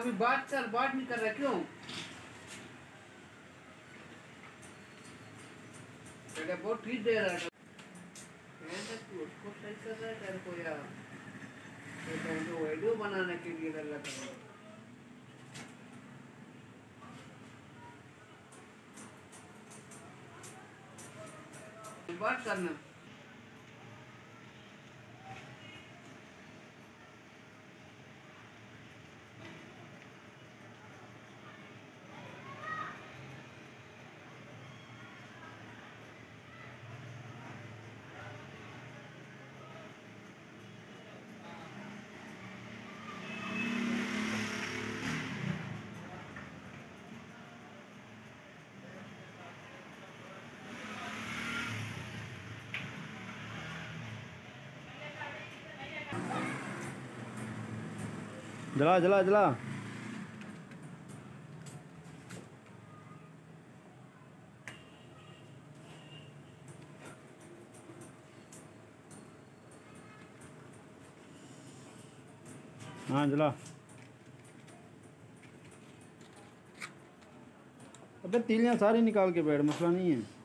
अभी बात कर, बात नहीं कर रहा क्यों? बेटा बहुत ठीक दे रहा है, उसको सही कर रहा है तेरे को यार, तो वीडियो बनाने के लिए कर रहा था। बात करना। जला जला जला। हाँ जला। अबे तीलियां सारी निकाल के बैठ, मसला नहीं है।